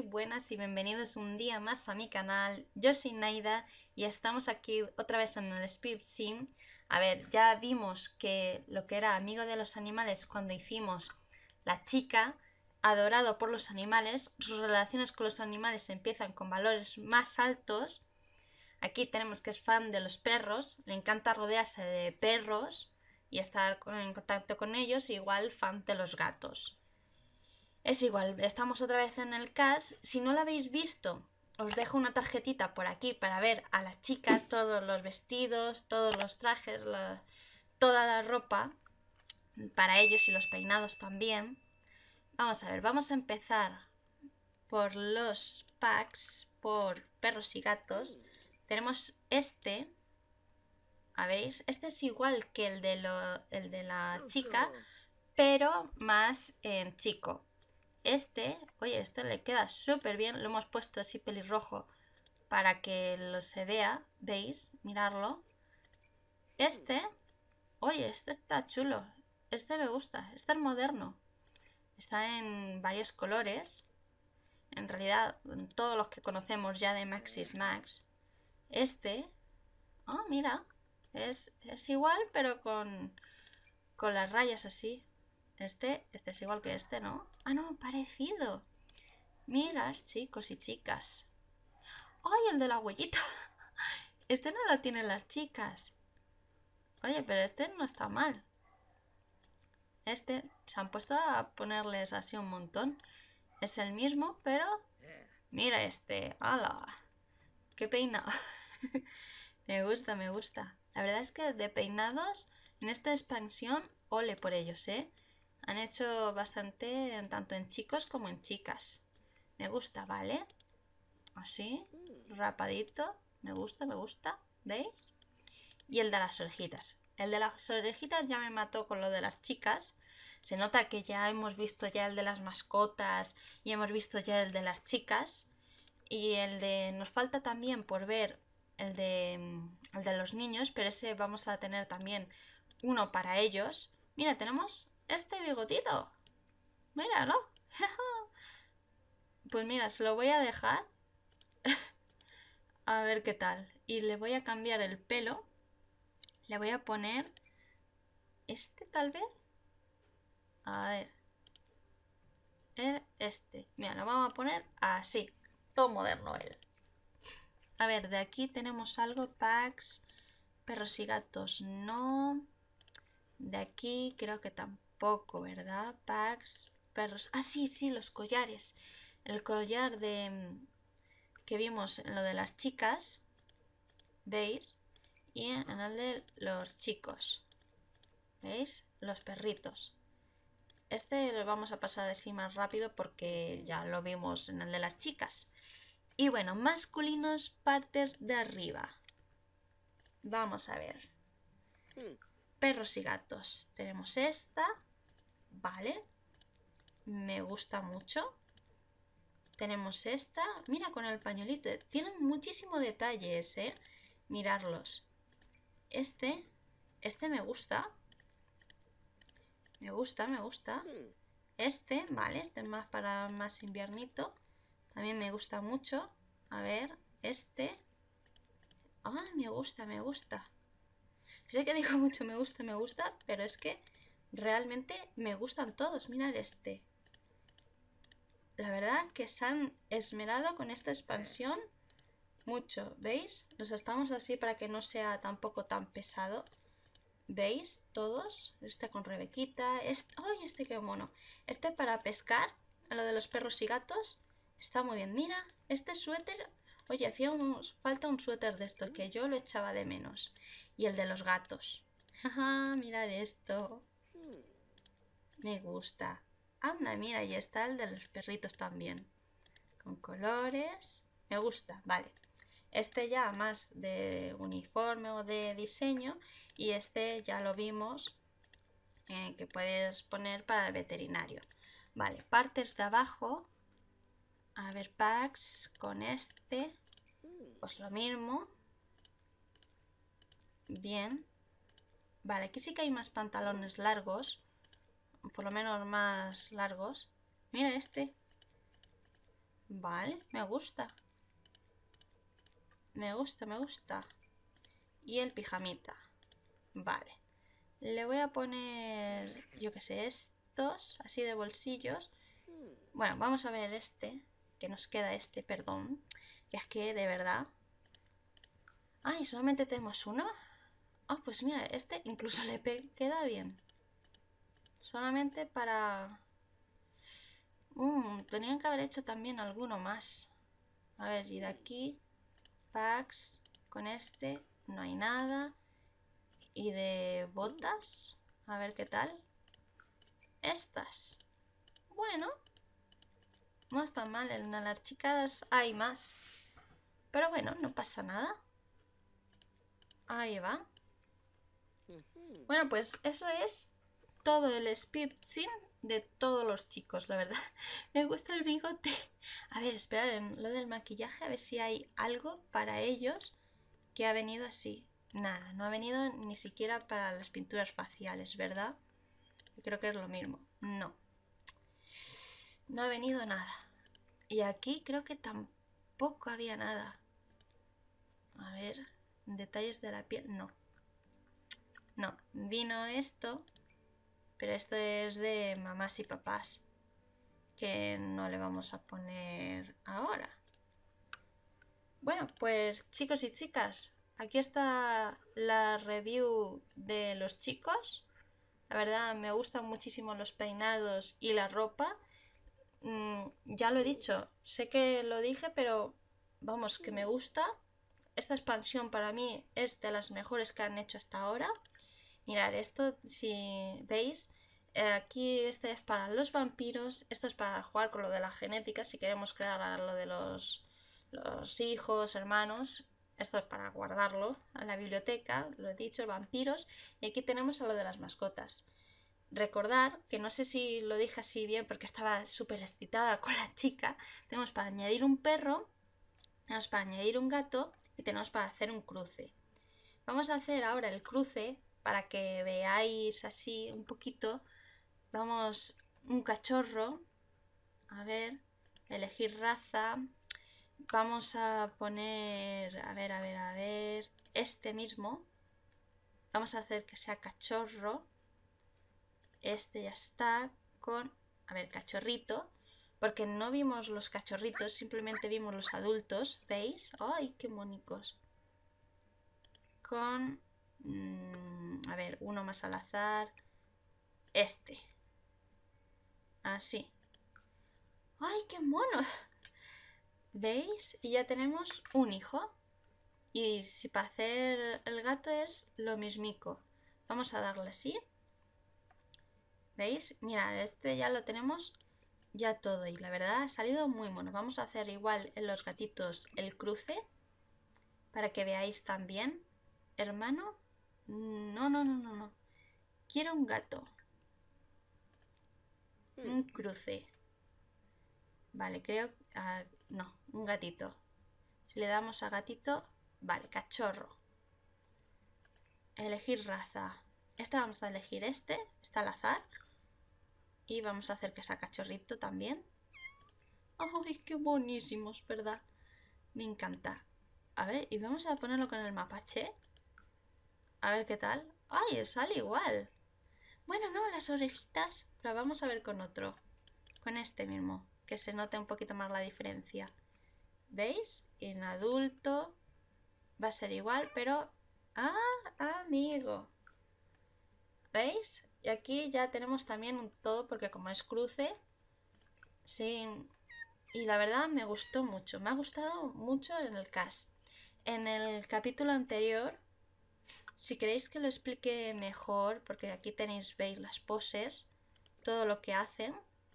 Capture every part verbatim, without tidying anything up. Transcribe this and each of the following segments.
buenas y bienvenidos un día más a mi canal. Yo soy Naida y estamos aquí otra vez en el Speed Sim. A ver, ya vimos que lo que era amigo de los animales cuando hicimos la chica, adorado por los animales, sus relaciones con los animales empiezan con valores más altos. Aquí tenemos que es fan de los perros, le encanta rodearse de perros y estar en contacto con ellos, igual fan de los gatos. Es igual, estamos otra vez en el cast. Si no lo habéis visto, os dejo una tarjetita por aquí para ver a la chica, todos los vestidos, todos los trajes, la, toda la ropa para ellos y los peinados también. Vamos a ver, vamos a empezar por los packs, por perros y gatos. Tenemos este, ¿veis? Este es igual que el de, lo, el de la chica, pero más en chico. Este, oye, este le queda súper bien. Lo hemos puesto así pelirrojo para que lo se vea. ¿Veis? Mirarlo. Este, oye, este está chulo. Este me gusta. Este es moderno. Está en varios colores. En realidad, todos los que conocemos ya de Maxis Max. Este, oh, mira. Es, es igual, pero con, con las rayas así. Este, este es igual que este, ¿no? Ah, no, parecido. Mirad, chicos y chicas. ¡Ay, el de la huellita! Este no lo tienen las chicas. Oye, pero este no está mal. Este, se han puesto a ponerles así un montón. Es el mismo, pero... Mira este. ¡Hala! ¡Qué peinado! Me gusta, me gusta. La verdad es que de peinados, en esta expansión, ole por ellos, ¿eh? Han hecho bastante, tanto en chicos como en chicas. Me gusta, ¿vale? Así, rapadito. Me gusta, me gusta. ¿Veis? Y el de las orejitas. El de las orejitas ya me mató con lo de las chicas. Se nota que ya hemos visto ya el de las mascotas y hemos visto ya el de las chicas. Y el de... Nos falta también por ver el de, el de los niños, pero ese vamos a tener también uno para ellos. Mira, tenemos este bigotito. Míralo. Pues mira, se lo voy a dejar. A ver qué tal. Y le voy a cambiar el pelo. Le voy a poner este tal vez. A ver. Este. Mira, lo vamos a poner así. Todo moderno él. A ver, de aquí tenemos algo. Packs. Perros y gatos no. De aquí creo que tampoco, ¿verdad? Packs. Perros. Ah, sí, sí, los collares. El collar de... que vimos en lo de las chicas. ¿Veis? Y en el de los chicos. ¿Veis? Los perritos. Este lo vamos a pasar así más rápido porque ya lo vimos en el de las chicas. Y bueno, masculinos, partes de arriba. Vamos a ver. Perros y gatos. Tenemos esta. Vale. Me gusta mucho. Tenemos esta. Mira con el pañuelito. Tienen muchísimo detalles, ¿eh? Mirarlos. Este. Este me gusta. Me gusta, me gusta. Este, vale, este es más para más inviernito. También me gusta mucho. A ver, este. Ah, me gusta, me gusta. Sé que digo mucho me gusta, me gusta, pero es que realmente me gustan todos. Mirad este. La verdad que se han esmerado con esta expansión mucho, ¿veis? Los estamos así para que no sea tampoco tan pesado. ¿Veis? Todos. Este con Rebequita. Este... ¡Ay, este qué mono! Este para pescar. A lo de los perros y gatos. Está muy bien. Mira, este suéter. Oye, hacía unos... falta un suéter de estos que yo lo echaba de menos. Y el de los gatos. Jaja, mirad esto. Me gusta. Anda, mira, y está el de los perritos también. Con colores. Me gusta, vale. Este ya más de uniforme o de diseño. Y este ya lo vimos eh, que puedes poner para el veterinario. Vale, partes de abajo. A ver, packs con este. Pues lo mismo. Bien. Vale, aquí sí que hay más pantalones largos. Por lo menos más largos. Mira este. Vale, me gusta. Me gusta, me gusta. Y el pijamita. Vale. Le voy a poner, yo que sé, estos, así de bolsillos. Bueno, vamos a ver este, que nos queda este, perdón. Que es que, de verdad... Ay, ¿solamente tenemos uno? Ah, oh, pues mira, este incluso le queda bien. Solamente para... Mm, tenían que haber hecho también alguno más. A ver, y de aquí... Packs, con este no hay nada. Y de botas, a ver qué tal. Estas. Bueno, no están mal. En las chicas hay más. Pero bueno, no pasa nada. Ahí va. Bueno, pues eso es todo el speed sim de todos los chicos, la verdad. Me gusta el bigote. A ver, esperad, lo del maquillaje, a ver si hay algo para ellos que ha venido así. Nada, no ha venido ni siquiera para las pinturas faciales, ¿verdad? Yo creo que es lo mismo. No. No ha venido nada. Y aquí creo que tampoco había nada. A ver, detalles de la piel. No. No, vino esto, pero esto es de mamás y papás, que no le vamos a poner ahora. Bueno, pues chicos y chicas, aquí está la review de los chicos. La verdad me gustan muchísimo los peinados y la ropa. Mm, ya lo he dicho, sé que lo dije, pero vamos, que me gusta. Esta expansión para mí es de las mejores que han hecho hasta ahora. Mirad, esto, si veis, eh, aquí este es para los vampiros, esto es para jugar con lo de la genética, si queremos crear lo de los, los hijos, hermanos, esto es para guardarlo en la biblioteca, lo he dicho, vampiros, y aquí tenemos a lo de las mascotas. Recordar, que no sé si lo dije así bien porque estaba súper excitada con la chica, tenemos para añadir un perro, tenemos para añadir un gato y tenemos para hacer un cruce. Vamos a hacer ahora el cruce para que veáis así un poquito. Vamos, un cachorro, a ver, elegir raza. Vamos a poner, a ver, a ver, a ver, este mismo. Vamos a hacer que sea cachorro. Este ya está con, a ver, cachorrito. Porque no vimos los cachorritos, simplemente vimos los adultos, ¿veis? ¡Ay, qué mónicos! Con, mmm, a ver, uno más al azar. Este. Así. ¡Ay, qué mono! ¿Veis? Y ya tenemos un hijo. Y si para hacer el gato es lo mismico. Vamos a darle así. ¿Veis? Mira, este ya lo tenemos ya todo. Y la verdad ha salido muy mono. Vamos a hacer igual en los gatitos el cruce. Para que veáis también. Hermano. No, no, no, no, no. Quiero un gato. Un cruce. Vale, creo... Uh, no, un gatito. Si le damos a gatito... Vale, cachorro. Elegir raza. Esta vamos a elegir este. Está al azar. Y vamos a hacer que sea cachorrito también. ¡Ay, qué buenísimos, verdad! Me encanta. A ver, y vamos a ponerlo con el mapache. A ver qué tal. ¡Ay, sale igual! Bueno, no, las orejitas. Pero vamos a ver con otro. Con este mismo. Que se note un poquito más la diferencia. ¿Veis? En adulto va a ser igual, pero... ¡Ah, amigo! ¿Veis? Y aquí ya tenemos también un todo, porque como es cruce... Sí... Y la verdad me gustó mucho. Me ha gustado mucho en el cast. En el capítulo anterior... Si queréis que lo explique mejor, porque aquí tenéis, veis las poses, todo lo que hacen.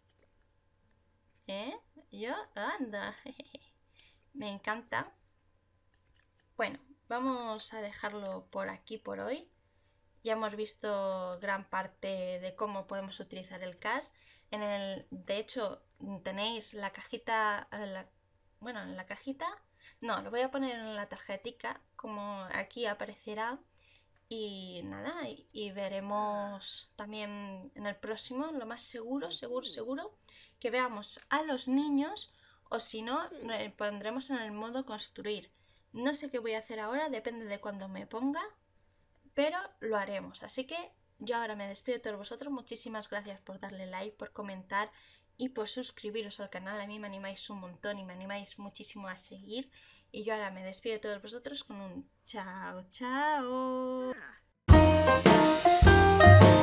¿Eh? Yo, anda. Me encanta. Bueno, vamos a dejarlo por aquí por hoy. Ya hemos visto gran parte de cómo podemos utilizar el cast. En el, de hecho, tenéis la cajita, la, bueno, en la cajita, no, lo voy a poner en la tarjetica, como aquí aparecerá. Y nada, y, y veremos también en el próximo, lo más seguro, seguro, seguro, que veamos a los niños o si no, eh, pondremos en el modo construir. No sé qué voy a hacer ahora, depende de cuando me ponga, pero lo haremos. Así que yo ahora me despido de todos vosotros. Muchísimas gracias por darle like, por comentar y por suscribiros al canal. A mí me animáis un montón y me animáis muchísimo a seguir. Y yo ahora me despido de todos vosotros con un chao, chao.